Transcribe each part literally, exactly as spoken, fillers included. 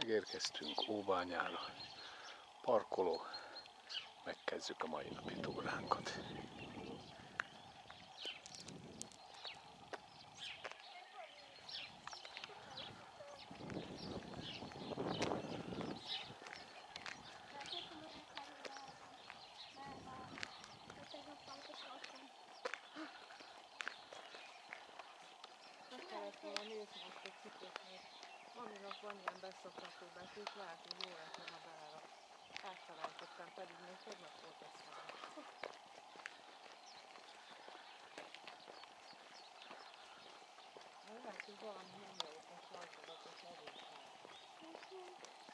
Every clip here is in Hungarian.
Megérkeztünk Óbányára, parkoló, megkezdjük a mai napi túránkat. Meg kellett volna nézni azt a cikket, mert Maminak van ilyen beszokható betűs, lehet, hogy jó lett volna belerak. Áttalálkoztam, pedig még tegnap volt ez fel. Lehet, hogy valami nem jó okos rajtogatos erős van.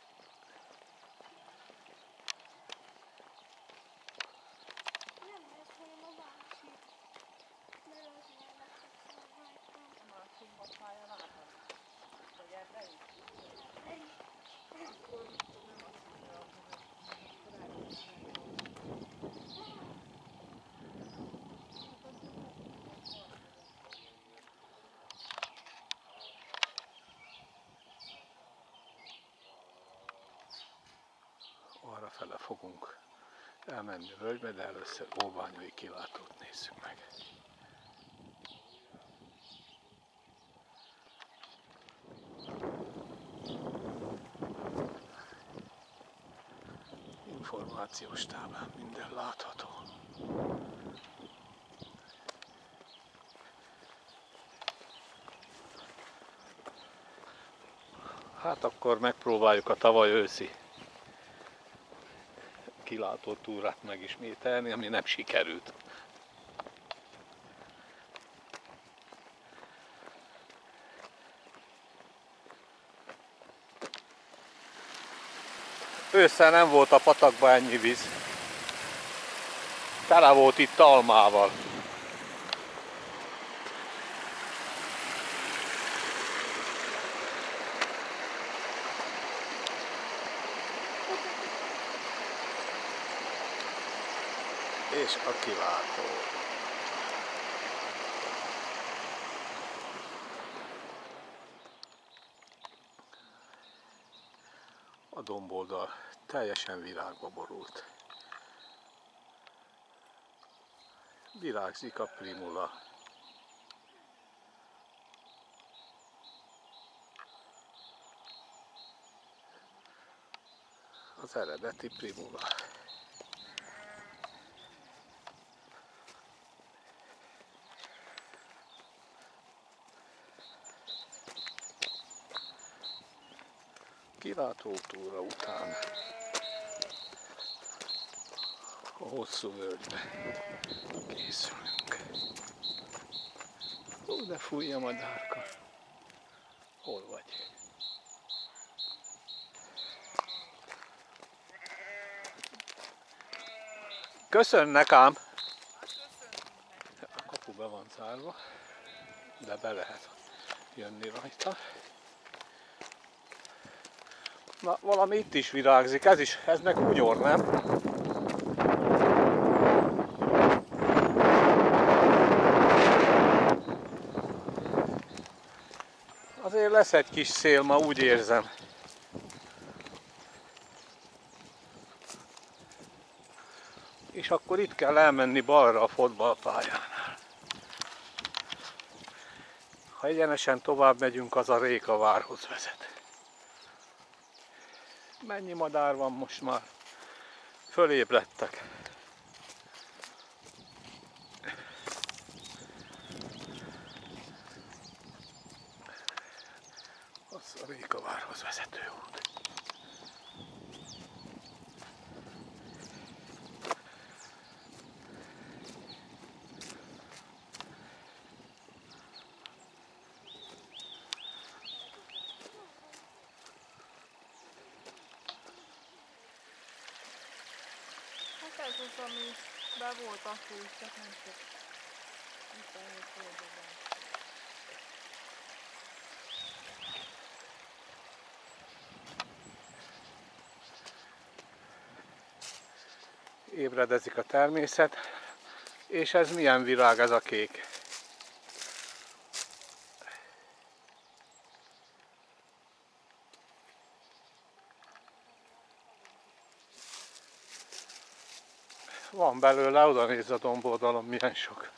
Nem lesz, hanem a másik. Mert az nyelvet megszabáltam. Másikba pálya látod? Vagy ebbe is? Nem. Akkor nem azt mondja, hogy akkor elkezdem. Arra fele fogunk elmenni a völgybe, de először óbányai kilátót nézzük meg. Információs táblán minden látható. Hát akkor megpróbáljuk a tavaly őszi kilátó túrát megismételni, ami nem sikerült. Ősszel nem volt a patakban ennyi víz. Tele volt itt almával. És a kilátó. A domboldal teljesen virágba borult. Virágzik a primula. Az eredeti primula. Kilátótúra után a hosszú völgybe készülünk. Ó, de fújj a madárka. Hol vagy? Köszönnek ám! A kapu be van zárva, de be lehet jönni rajta. Na, valami itt is virágzik, ez is, ez meg hunyor, nem? Azért lesz egy kis szél, ma úgy érzem. És akkor itt kell elmenni balra a fotballpályánál. Ha egyenesen tovább megyünk, az a Rékavárhoz vezet. Mennyi madár van most már? Fölébredtek. Az a Rékavárhoz vezető út. Hát ez az, ami be volt akkor is, csak nem csak itt elég földben. Ébredezik a természet, és ez milyen virág, ez a kék? Van belőle, oda nézz a domboldalon milyen sok.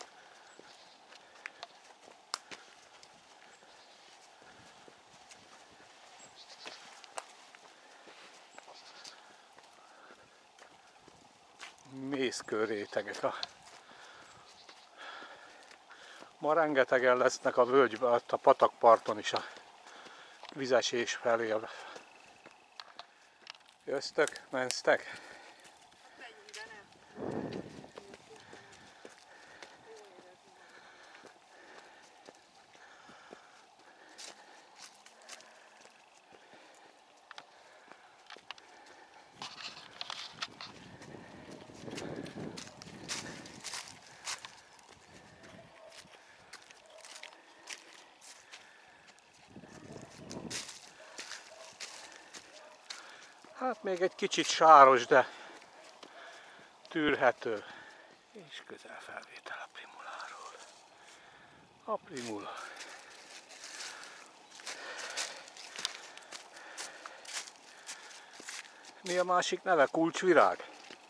Mészkőrétegek. A... Ma rengetegen lesznek a völgyben, a patakparton is a vizesés felé. Jöztök? Mensztek? Menjünk, de nem. Hát még egy kicsit sáros, de tűrhető. És közel felvétel a Primuláról. A Primula. Mi a másik neve? Kulcsvirág?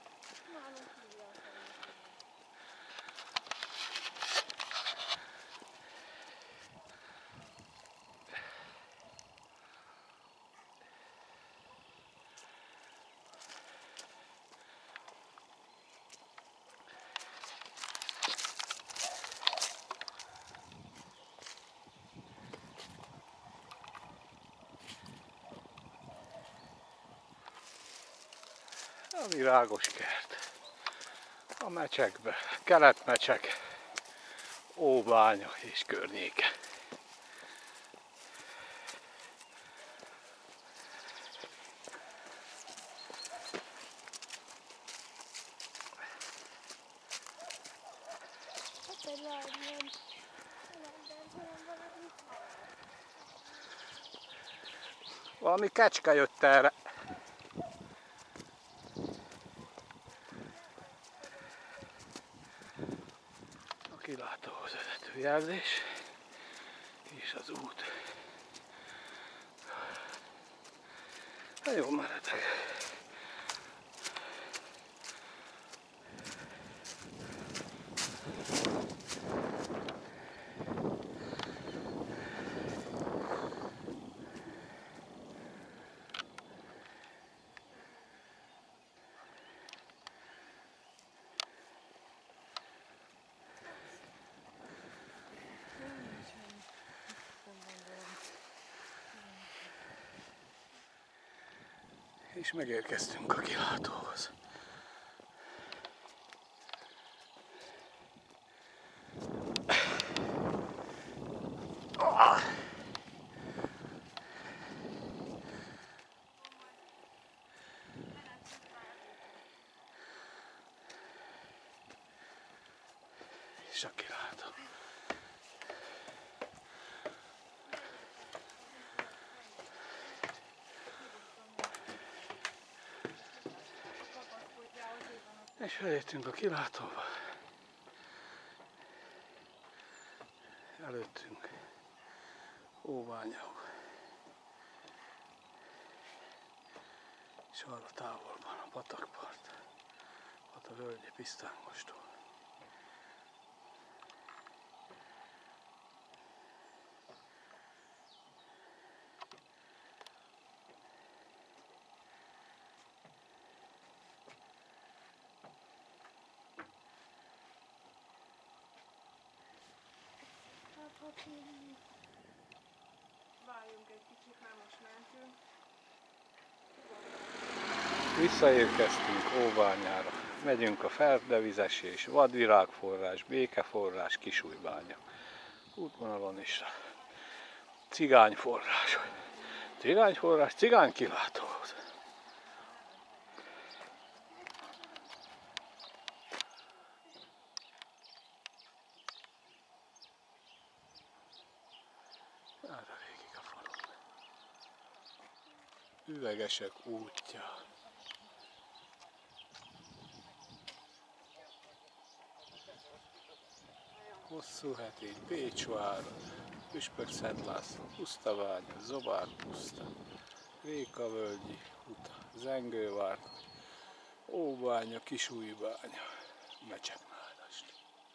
A virágos kert. A Mecsekbe. Kelet-Mecsek. Óbánya és környéke. Hát egy lágy nem. Valami kecske jött erre. A kilátóhoz vezető jelzés. És az út. Hát jó meredek. És megérkeztünk a kilátóhoz. És a kilátó. És felértünk a kilátóba. Előttünk Óbánya. És arra távolban a patakpart. Ott a völgye pisztángostól. Várjunk egy kicsit, mert most mentünk. Visszaérkeztünk Óbányára. Megyünk a ferdevizesés, vadvirágforrás, békeforrás, Kisújbánya. Útvonalon is a cigányforrás. Cigányforrás, cigánykilátóhoz. Hát a végig a falon. Üvegesek útja. Hosszú hetény, Pécsvár, Püspök-Szent László, Pusztaványa, Zobár puszta, Rékavölgyi uta, Zengővár, Óbánya, Kisújbánya, Mecseknádast.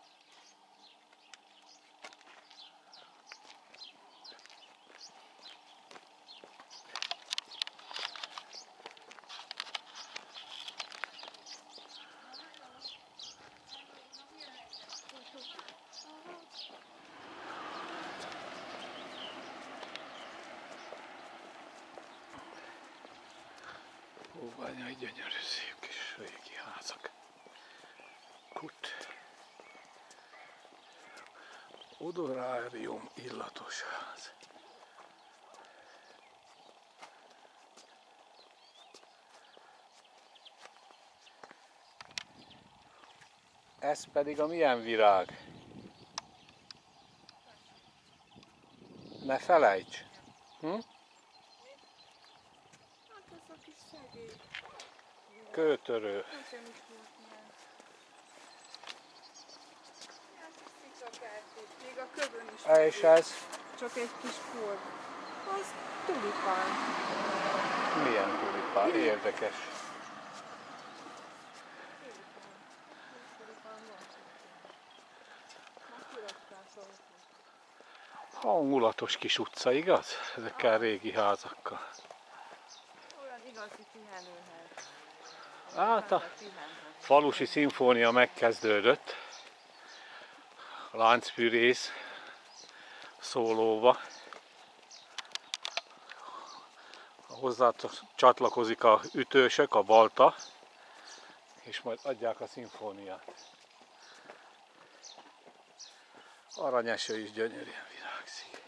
Óbányai gyönyörű szép kis régi házak. Kut. Odorárium illatos ház. Ez pedig a milyen virág? Ne felejts! Hm? Hát ez a kis szegély. Kőtörő. Nekem is volt ilyen. Hát szikakártét, még a kövön is. És ez Csak egy kis por. Az tulipán. milyen tulipán? Érdekes. Tulipán. Tulipán van. Már kiraktásoltuk. Hangulatos kis utca, igaz? Ezekkel régi házakkal. Olyan igazi pihenőhely. Hát a Pihenhet. falusi szimfónia megkezdődött. A láncfűrész szólóba. Hozzá csatlakozik a ütősök, a balta, és majd adják a szimfóniát. Aranyeső is gyönyörűen virágzik.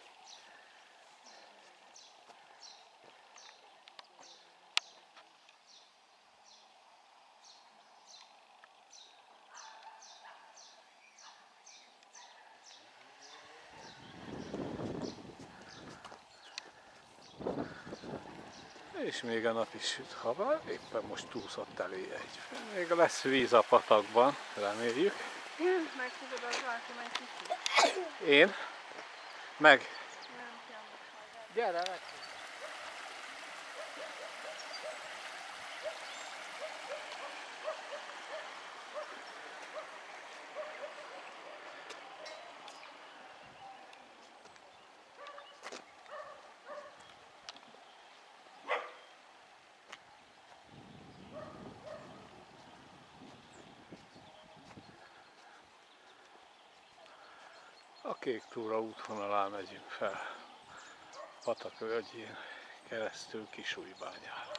És még a nap is süt, ha bár éppen most túlszott elé egy. Még lesz víz a patakban, reméljük. Meg fogod az váltom egy kicsit. Én? Meg. Nem kell most majd. Gyere, meg. A Kék túra útvonalán megyünk fel, Patak völgyén keresztül Kisújbányára.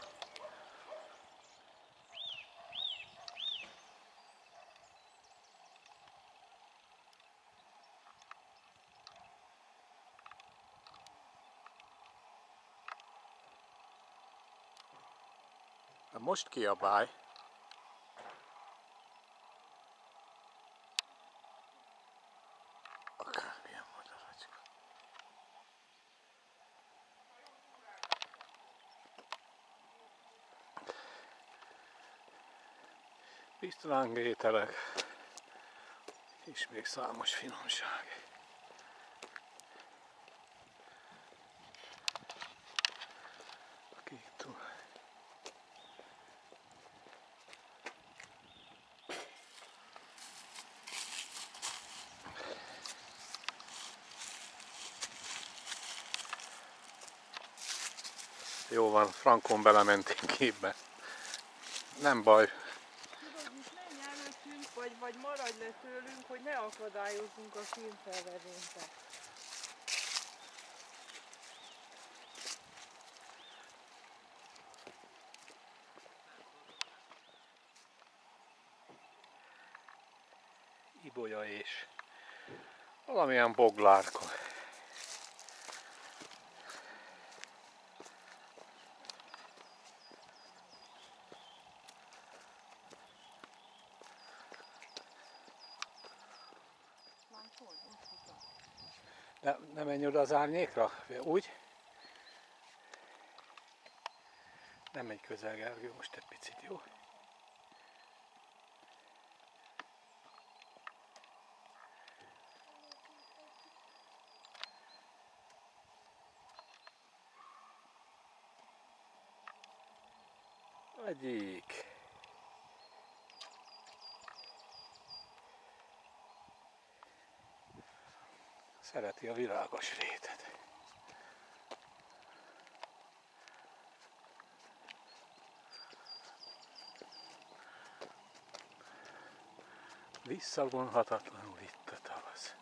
Most kiabálj! Akármilyen madaracska. Bistránk ételek, és még számos finomság. A Kék túra. Jó van, frankon belementünk képbe. Nem baj. Tudod, mit menj előttünk, vagy, vagy maradj le tőlünk, hogy ne akadályozzunk a filmfelvevénybe. Ibolya és valamilyen boglárka. Ne, ne menj oda az árnyékra? Úgy? Nem menj közel, Gergő, most egy picit, jó? Egyik. Szereti a virágos rétet. Visszavonhatatlanul itt a tavasz.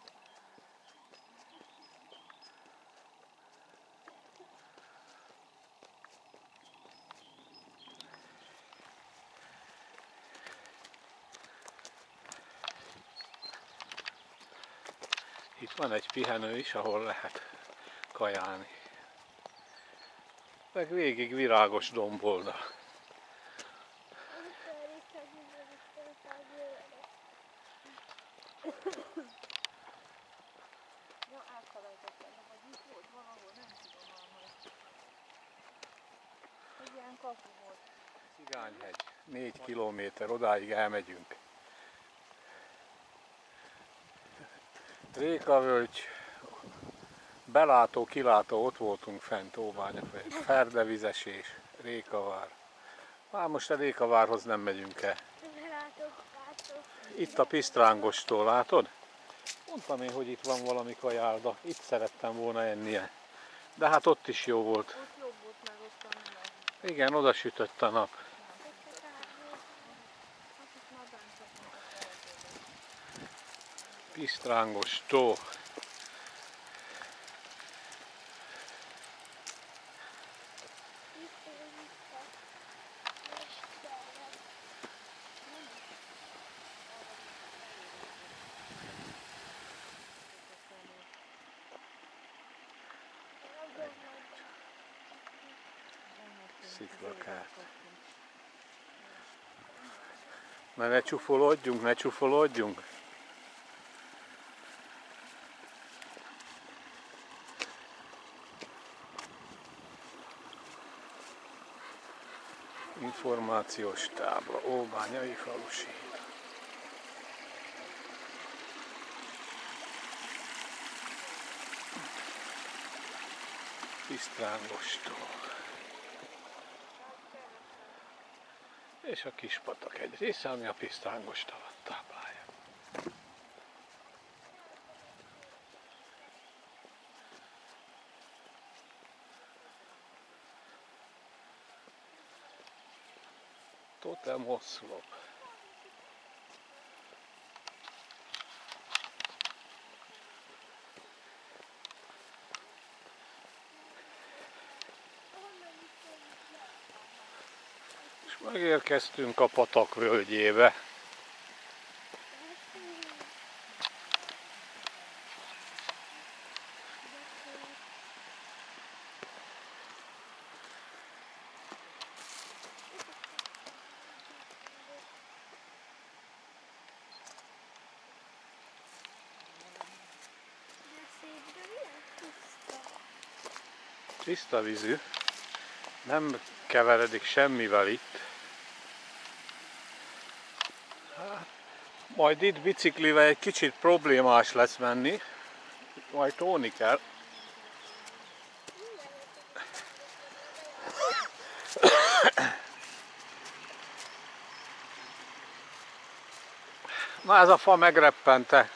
Itt van egy pihenő is, ahol lehet kajálni. Meg végig virágos domboldal. Ja, elfelejtettem, hogy itt volt valahol, nem tudom már majd. Egy ilyen kapu volt. Cigányhegy. Négy kilométer, odáig elmegyünk. Rékavölgy, belátó, kilátó, ott voltunk fent Óbányafején. Ferdevizesés, Rékavár. Már most a Rékavárhoz nem megyünk el. Itt a Pisztrángostól, látod? Mondtam én, hogy itt van valami kajálda. Itt szerettem volna ennie. De hát ott is jó volt. Ott jobb volt meg ott a minden. Igen, oda sütött a nap. Hát itt már bent vagyunk a felvőben. Pisztrángostó. Sziklakát. Na ne csufolódjunk, ne csufolódjunk. Információs tábla, Óbányai falusi. Pisztrángostó. És a Kispatak egy része, ami a Pisztrángostavat táplálja. Totem oszlop. És megérkeztünk a patak völgyébe. Tiszta vízű, nem keveredik semmivel itt. Hát, majd itt biciklivel egy kicsit problémás lesz menni, majd tóni kell. Na ez a fa megreppente.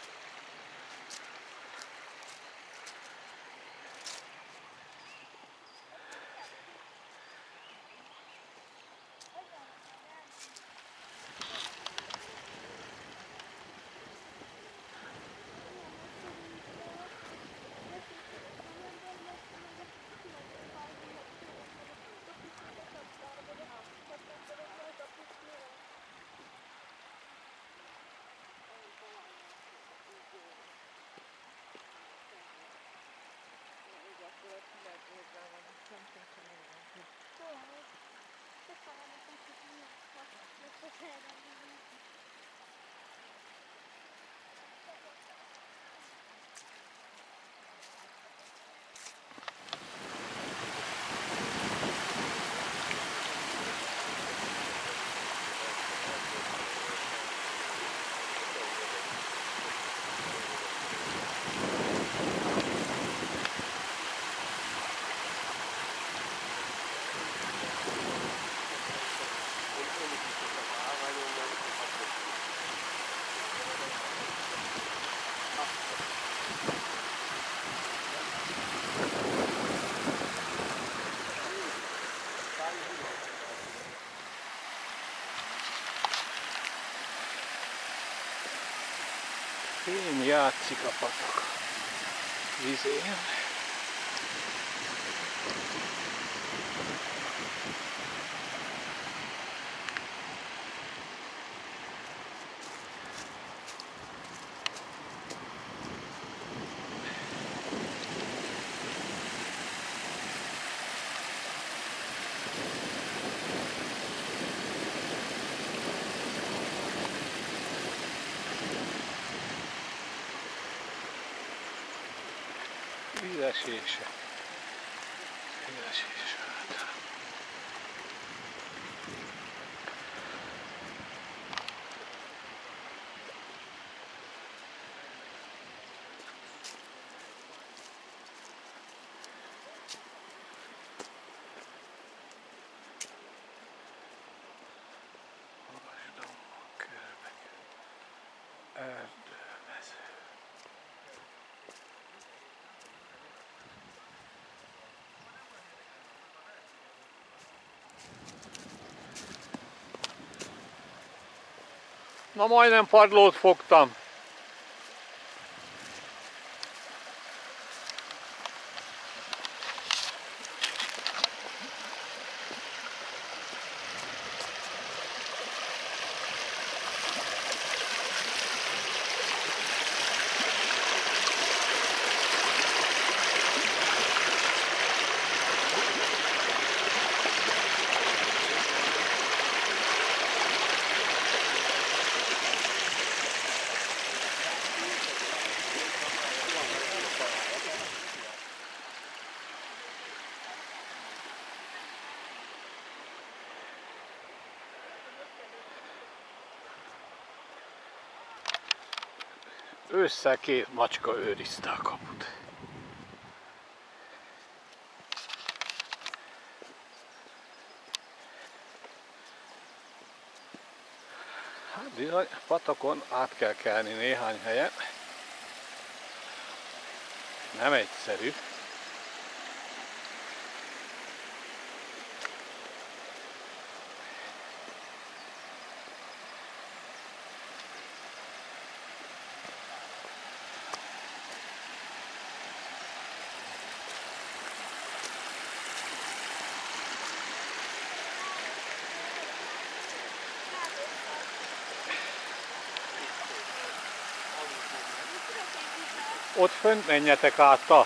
Fény játszik a patak vizén. Vízesése. Vízesés által. Magas dombok, körbek, erdőmező. Na majdnem padlót fogtam. Ősszel két macska őrizte a kaput. Hát bizony, patakon át kell kelni néhány helyen. Nem egyszerű. Ott fönt menjetek át a...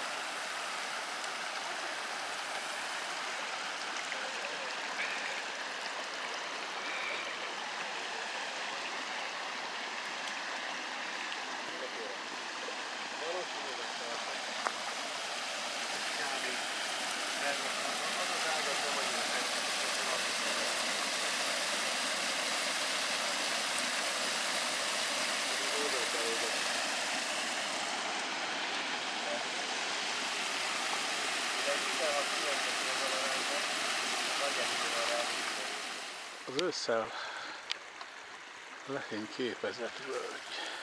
Az ősszel lefényképezett völgy.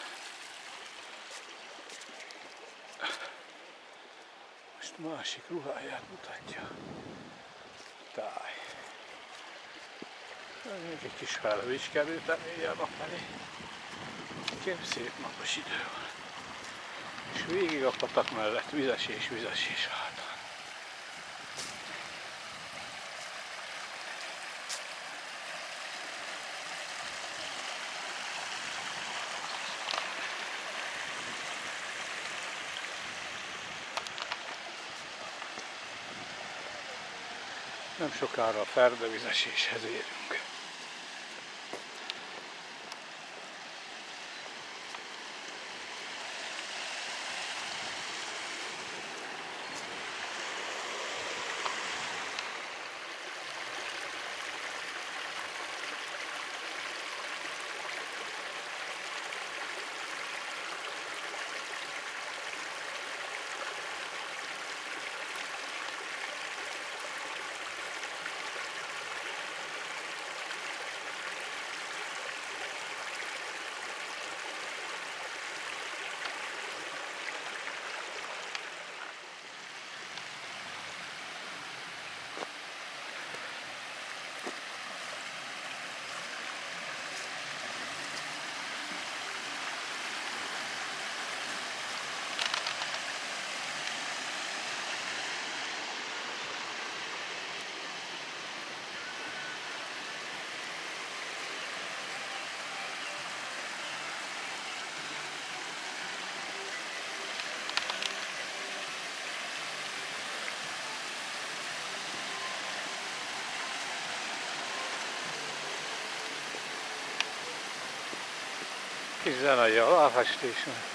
Most másik ruháját mutatja. Táj. Még egy kis felhő is került eléjjel nap felé. Kép szép napos idő van. És végig a patak mellett vizesés, vizesés által. Nem sokára a ferdevizeséshez érünk. Kis zenei aláfestésnek.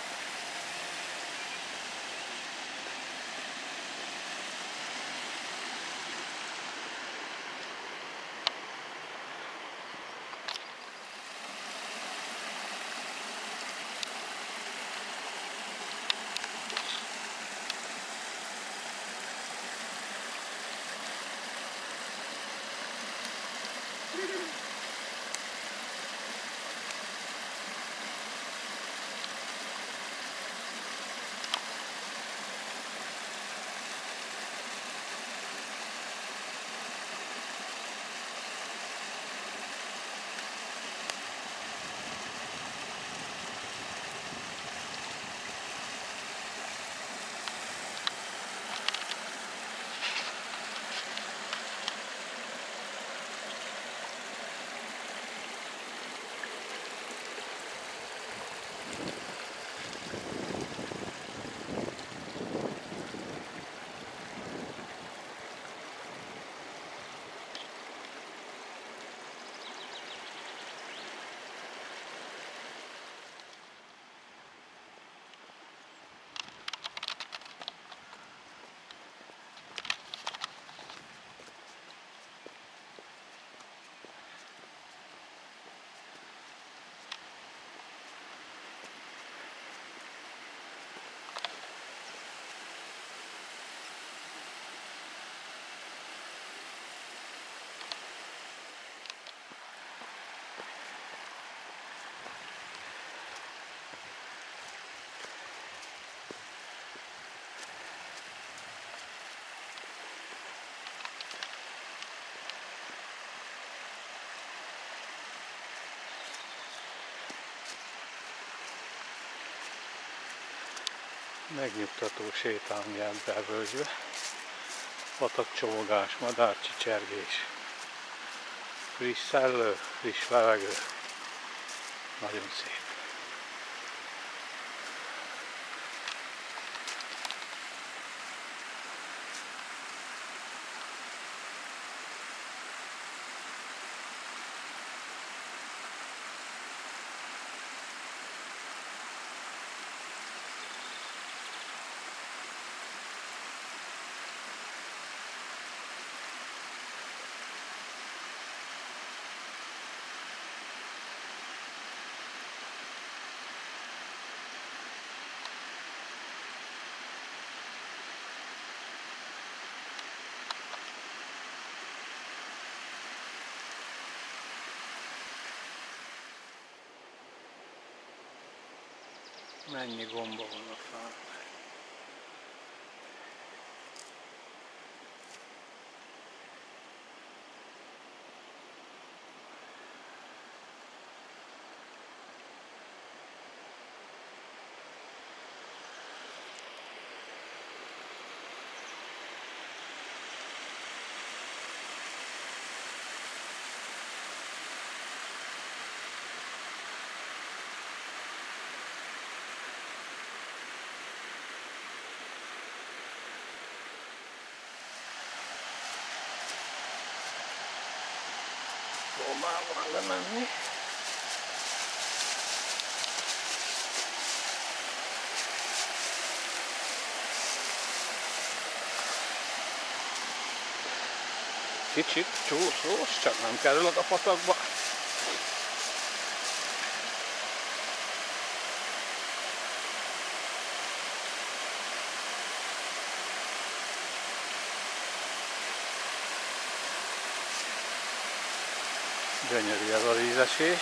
Megnyugtató sétálni ebbe a völgybe. Patakcsomogás, madárcsicsergés, friss szellő, friss levegő. Nagyon szép. Mennyi gomba van a fán. Próbálok lemenni. Kicsit csúszós, csak nem kerülök a patakba. Gyönyörű ez a vízesés.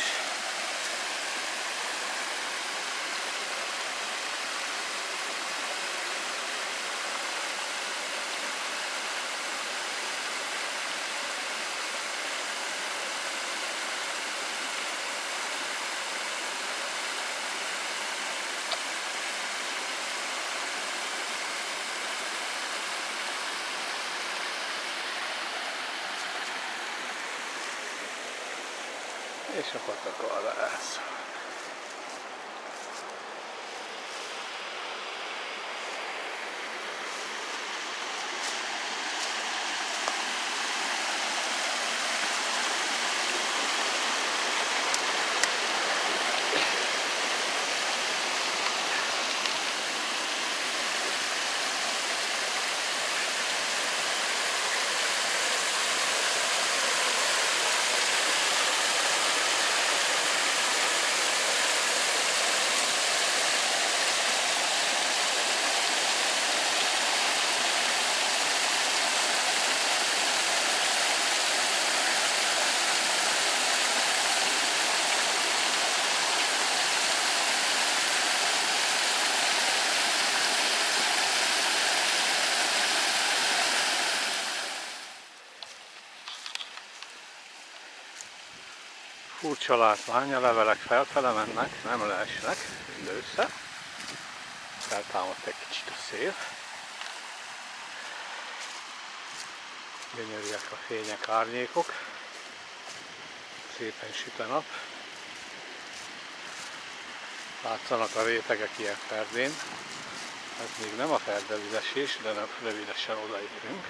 És a patak arra elszáll. Furcsa látvány, a levelek felfele mennek, nem leesnek mindössze. Feltámadt egy kicsit a szél. Gyönyörűek a fények, árnyékok. Szépen süt a nap. Látszanak a rétegek ilyen ferdén. Ez még nem a ferdevizesés, de nem rövidesen odaérünk.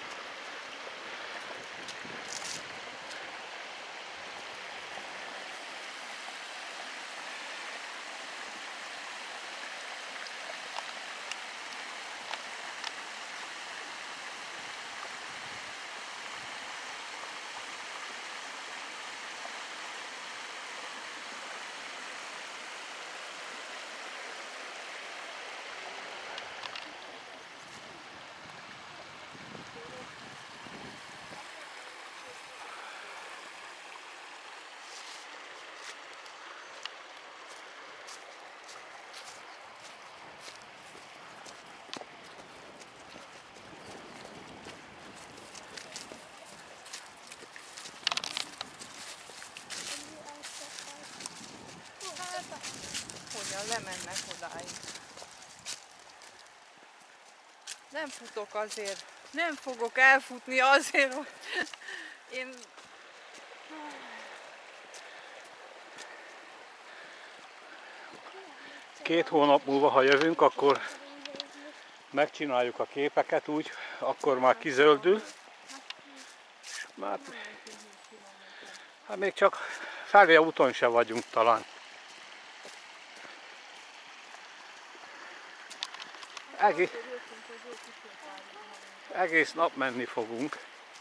Hogyan lemennek odáig. Nem futok azért, nem fogok elfutni azért, hogy én... Két hónap múlva, ha jövünk, akkor megcsináljuk a képeket úgy, akkor már kizöldül. És már, hát még csak felé a úton se vagyunk talán. Egész, egész nap menni fogunk.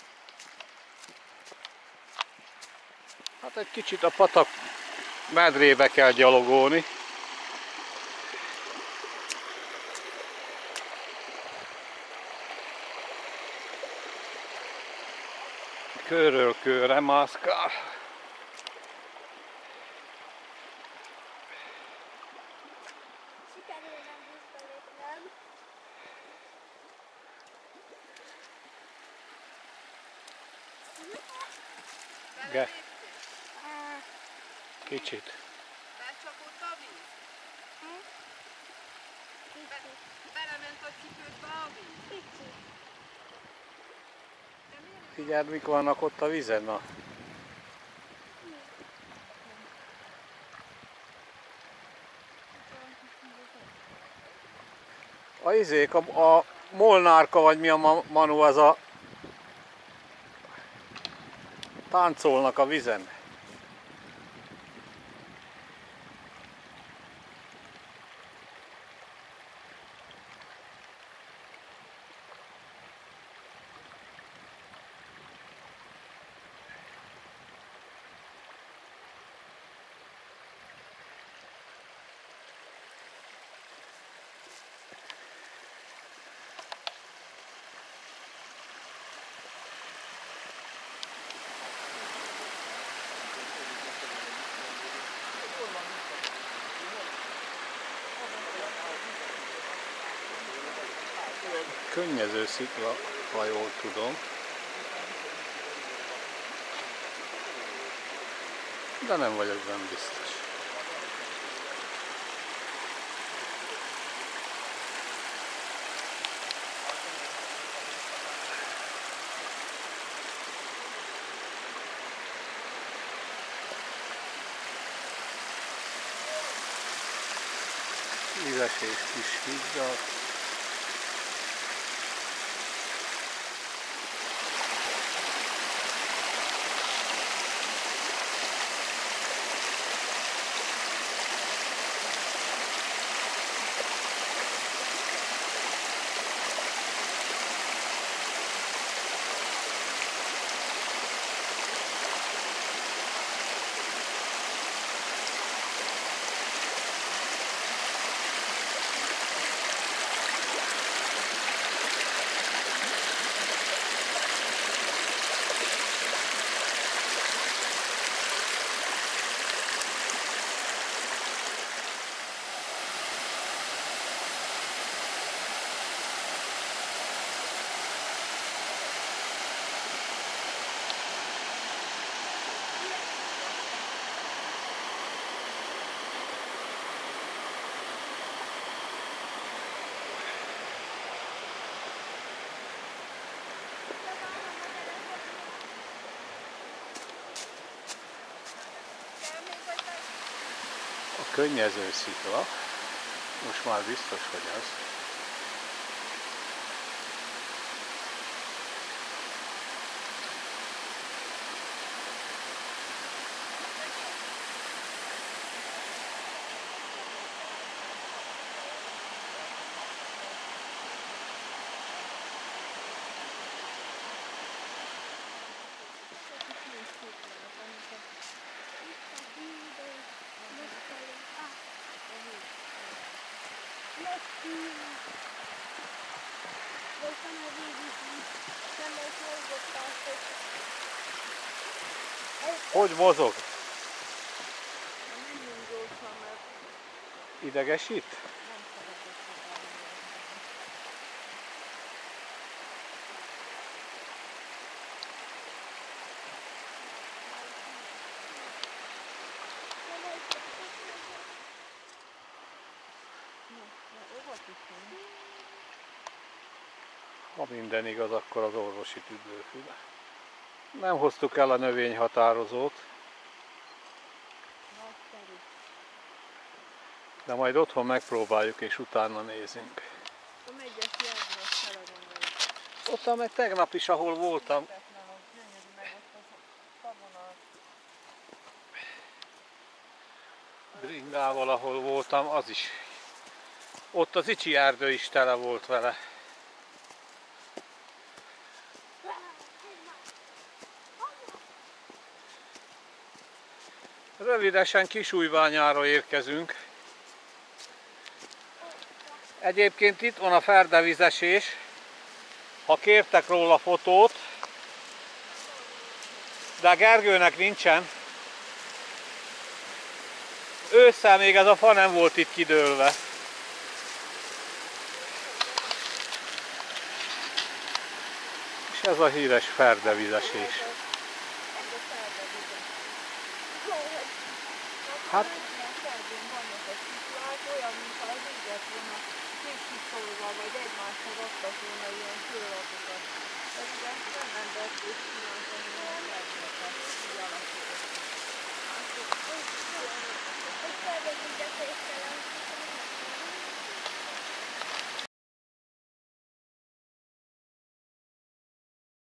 Hát egy kicsit a patak medrébe kell gyalogolni. Körről körre mászkál. Sikerül nem visszalépnem. Ge, Á, kicsit. Becsapott a víz? kicsit, Belement a cipődbe a víz? kicsit. Figyeld, mik vannak ott a vízen, na. A izék, a, a molnárka, vagy mi a ma- Manu, az a... táncolnak a vízen. Könnyező szikla, ha jól tudom. De nem vagyok benne biztos. Vízesés kis híddal. Könnyező szikla. Most már biztos, hogy az. Hogy mozog? Menjünk gyorsan, mert Idegesít? nem szeretek sokáig. Ha minden igaz, akkor az orvosi tüdőfüle. Nem hoztuk el a növényhatározót, Nagyszerű. de majd otthon megpróbáljuk és utána nézünk. A megyes járni, azt tele gondoljuk. Ott meg tegnap is, ahol voltam, Hihetetlen, hogy gyönyörű, meg ott a tavon a Bringával, ahol voltam, az is. Ott az Icsi erdő is tele volt vele. Rövidesen Kisújbányára érkezünk. Egyébként itt van a ferdevizesés. Ha kértek róla fotót, de Gergőnek nincsen. Ősszel még ez a fa nem volt itt kidőlve. És ez a híres ferdevizesés. Hát, olyan, mintha az éget volna készítolva, vagy egymásra raktak volna ilyen kőlapokat. Ez ugye nem embert és csináltam.